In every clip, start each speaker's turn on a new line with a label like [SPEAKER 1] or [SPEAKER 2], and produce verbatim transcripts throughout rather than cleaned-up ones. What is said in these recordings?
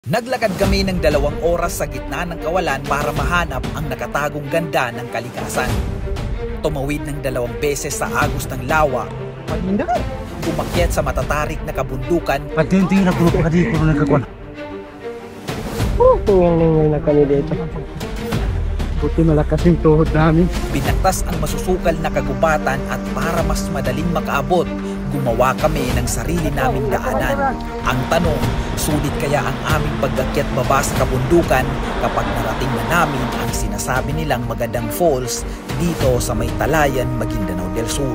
[SPEAKER 1] Naglakad kami ng dalawang oras sa gitna ng kawalan para mahanap ang nakatagong ganda ng kalikasan. Tumawid ng dalawang beses sa agos ng lawa. Umakyat sa matatarik na kabundukan.
[SPEAKER 2] Pati-unti na grupo ka dito na nagkakuan.
[SPEAKER 3] Oh, tingnan na kami dito. Buti malakas yung tuhod namin.
[SPEAKER 1] Binaktas ang masusukal na kagubatan at para mas madaling makaabot, gumawa kami ng sarili naming daanan. Ang tanong, sulit kaya ang aming pag-akyat baba sa kabundukan kapag narating na namin ang sinasabi nilang magandang falls dito sa may Talayan, Maguindanao del Sur.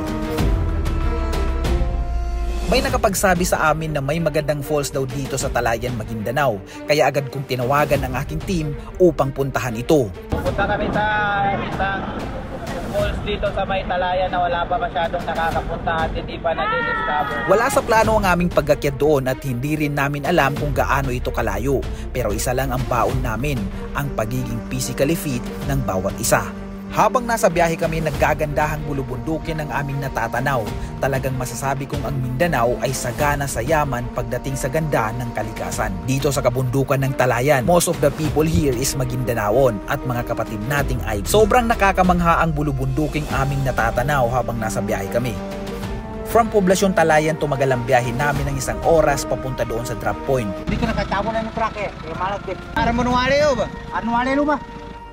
[SPEAKER 1] May nakapagsabi sa amin na may magandang falls daw dito sa Talayan, Maguindanao, kaya agad kong tinawagan ang aking team upang puntahan ito.
[SPEAKER 4] Punta kami sa isang falls dito sa may Talayan na wala pa masyadong nakakapunta at hindi pa na-discover.
[SPEAKER 1] Wala sa plano ang aming pag-akyat doon at hindi rin namin alam kung gaano ito kalayo. Pero isa lang ang baon namin, ang pagiging physically fit ng bawat isa. Habang nasa biyahe kami, naggagandahang bulubundukin ang aming natatanaw. Talagang masasabi kong ang Mindanao ay sagana sa yaman pagdating sa ganda ng kalikasan. Dito sa kabundukan ng Talayan, most of the people here is Maguindanaon at mga kapatid nating ay sobrang nakakamangha ang bulubunduking aming natatanaw habang nasa biyahe kami. From Poblacion Talayan, tumagal ang biyahe namin ng isang oras papunta doon sa drop point.
[SPEAKER 4] Dito nakatabo na yung truck eh. Kaya malat eh. Para manuwali o ba? Anuwali o ba?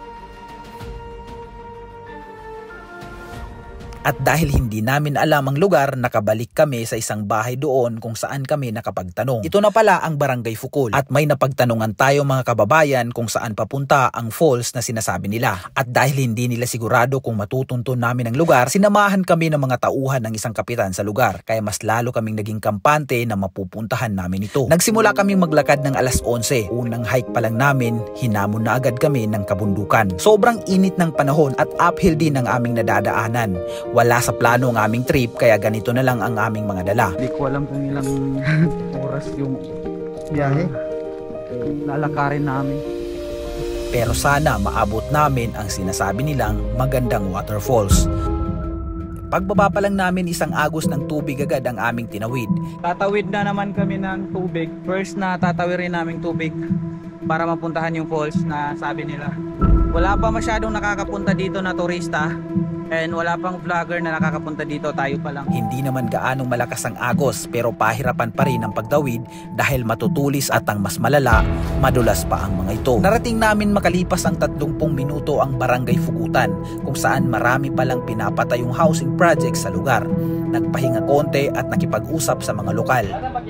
[SPEAKER 1] At dahil hindi namin alam ang lugar, nakabalik kami sa isang bahay doon kung saan kami nakapagtanong. Ito na pala ang Barangay Fukol at may napagtanungan tayo mga kababayan kung saan papunta ang falls na sinasabi nila. At dahil hindi nila sigurado kung matutunton namin ang lugar, sinamahan kami ng mga tauhan ng isang kapitan sa lugar. Kaya mas lalo kaming naging kampante na mapupuntahan namin ito. Nagsimula kaming maglakad ng alas onse. Unang hike pa lang namin, hinamon na agad kami ng kabundukan. Sobrang init ng panahon at uphill din ang aming nadadaanan. Wala sa plano ang aming trip kaya ganito na lang ang aming mga dala.
[SPEAKER 2] Hindi ko alam kung ilang oras yung biyahe. Lalakarin namin.
[SPEAKER 1] Pero sana maabot namin ang sinasabi nilang magandang waterfalls. Pagbaba pa lang namin, isang agos ng tubig agad ang aming tinawid.
[SPEAKER 4] Tatawid na naman kami ng tubig. First na tatawirin naming tubig para mapuntahan yung falls na sabi nila. Wala pa masyadong nakakapunta dito na turista. And wala pang vlogger na nakakapunta dito, tayo pa lang.
[SPEAKER 1] Hindi naman gaanong malakas ang agos pero pahirapan pa rin ang pagdawid dahil matutulis at ang mas malala, madulas pa ang mga ito. Narating namin makalipas ang tatlumpung minuto ang Barangay Fugutan kung saan marami palang pinapatayong housing projects sa lugar. Nagpahinga konti at nakipag-usap sa mga lokal.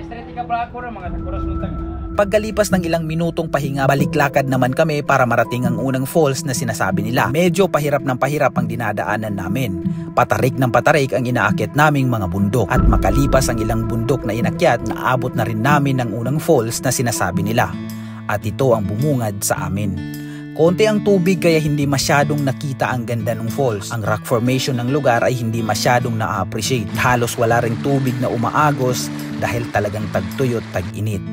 [SPEAKER 1] Pagkalipas ng ilang minutong pahinga, baliklakad naman kami para marating ang unang falls na sinasabi nila. Medyo pahirap ng pahirap ang dinadaanan namin. Patarik ng patarik ang inaakyat naming mga bundok. At makalipas ang ilang bundok na inakyat, naabot na rin namin ang unang falls na sinasabi nila. At ito ang bumungad sa amin. Konti ang tubig kaya hindi masyadong nakita ang ganda ng falls. Ang rock formation ng lugar ay hindi masyadong na-appreciate. Halos wala ring tubig na umaagos dahil talagang tagtuyot tag-init.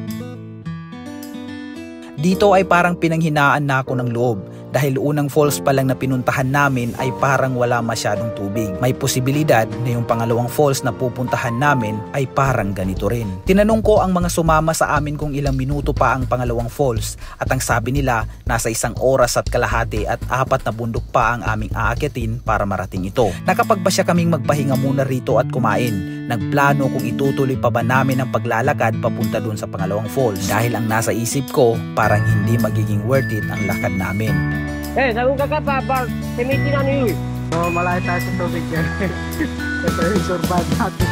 [SPEAKER 1] Dito ay parang pinanghinaan na ako ng loob dahil unang falls pa lang na pinuntahan namin ay parang wala masyadong tubig. May posibilidad na yung pangalawang falls na pupuntahan namin ay parang ganito rin. Tinanong ko ang mga sumama sa amin kung ilang minuto pa ang pangalawang falls at ang sabi nila nasa isang oras at kalahati at apat na bundok pa ang aming aakyatin para marating ito. Nakapagpasya kaming magpahinga muna rito at kumain. Nagplano kung itutuloy pa ba namin ang paglalakad papunta dun sa pangalawang falls dahil ang nasa isip ko parang hindi magiging worth it ang lakad namin.
[SPEAKER 3] Eh, sabi ka ka pa, bar, timitin na niyo.
[SPEAKER 2] So, malayo tayo sa tubig yan. Ito yung survive natin.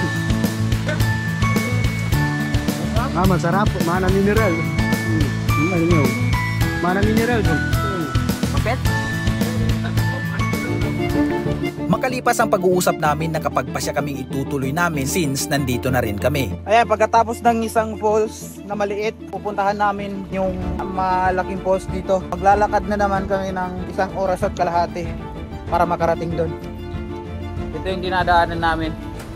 [SPEAKER 2] Ah, masarap. Mana mineral. Hmm, ano nyo? Mana mineral. Hmm.
[SPEAKER 4] Kapit?
[SPEAKER 1] Makalipas ang pag-uusap namin, nakapagpasya kaming itutuloy namin since nandito na rin kami.
[SPEAKER 4] Ayan, pagkatapos ng isang falls na maliit, pupuntahan namin yung malaking falls dito. Maglalakad na naman kami ng isang oras at kalahati para makarating doon. Ito yung dinadaanan namin.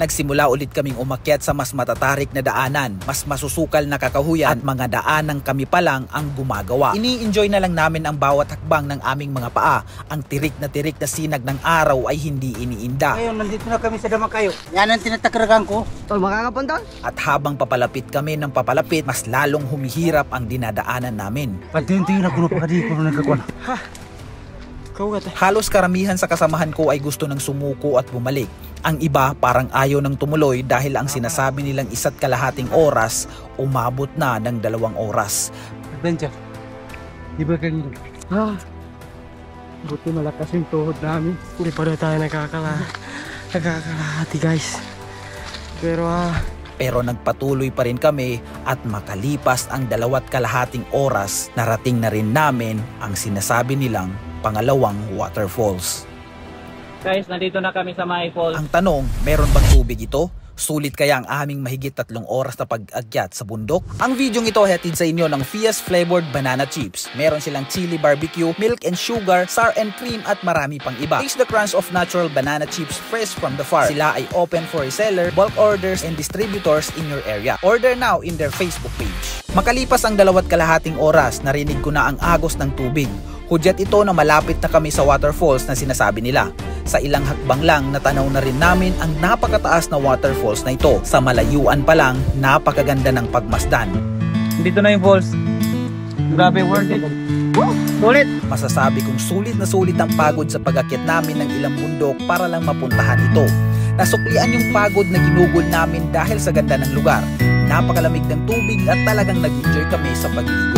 [SPEAKER 1] nagsimula ulit kaming umakyat sa mas matatarik na daanan, mas masusukal na kakahuyan at mga daanang kami pa lang ang gumagawa. Ini-enjoy na lang namin ang bawat hakbang ng aming mga paa. Ang tirik na tirik na sinag ng araw ay hindi iniinda.
[SPEAKER 3] Ngayon, nandito na kami sa Damakayo. Yan ang tinatakragan ko. Tol, makakapunta?
[SPEAKER 1] At habang papalapit kami ng papalapit, mas lalong humihirap ang dinadaanan namin.
[SPEAKER 3] Pagtintin na kuno pa di ko nagkakuan. Ha?
[SPEAKER 1] Halos karamihan sa kasamahan ko ay gusto ng sumuko at bumalik. Ang iba parang ayaw ng tumuloy dahil ang sinasabi nilang isa't kalahating oras, umabot na ng dalawang oras.
[SPEAKER 3] Adventure. Di ba kanina? Ah, buti malakas yung tuhod namin. Hindi pa rin tayo nagkakala, nagkakalahati guys. Pero ah,
[SPEAKER 1] Pero nagpatuloy pa rin kami at makalipas ang dalawat kalahating oras, narating na rin namin ang sinasabi nilang pangalawang waterfalls.
[SPEAKER 4] Guys, nandito na kami sa May Falls.
[SPEAKER 1] Ang tanong, meron bang tubig ito? Sulit kaya ang aming mahigit tatlong oras na pag-akyat sa bundok? Ang videong ito hatid sa inyo ng Fias Flavored Banana Chips. Meron silang chili barbecue, milk and sugar, sour and cream at marami pang iba. Taste the crunch of natural banana chips fresh from the farm. Sila ay open for reseller, bulk orders and distributors in your area. Order now in their Facebook page. Makalipas ang dalawat kalahating oras, narinig ko na ang agos ng tubig. Hudyat ito na malapit na kami sa waterfalls na sinasabi nila. Sa ilang hakbang lang, natanaw na rin namin ang napakataas na waterfalls na ito. Sa malayuan pa lang, napakaganda ng pagmasdan.
[SPEAKER 4] Dito na yung falls. Grabe, worth it.
[SPEAKER 3] sulit!
[SPEAKER 1] Masasabi kong sulit na sulit ang pagod sa pag-akyat namin ng ilang bundok para lang mapuntahan ito. Nasuklian yung pagod na ginugol namin dahil sa ganda ng lugar. Napakalamig ng tubig at talagang nag-enjoy kami sa pagligo.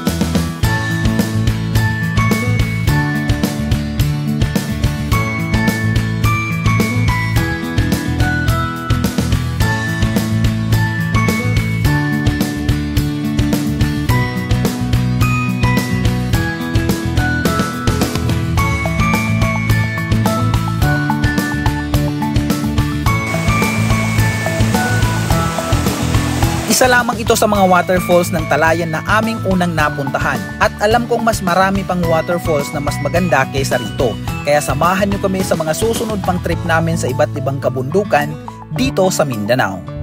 [SPEAKER 1] Isa lamang ito sa mga waterfalls ng Talayan na aming unang napuntahan. At alam kong mas marami pang waterfalls na mas maganda kaysa rito. Kaya samahan nyo kami sa mga susunod pang trip namin sa iba't ibang kabundukan dito sa Mindanao.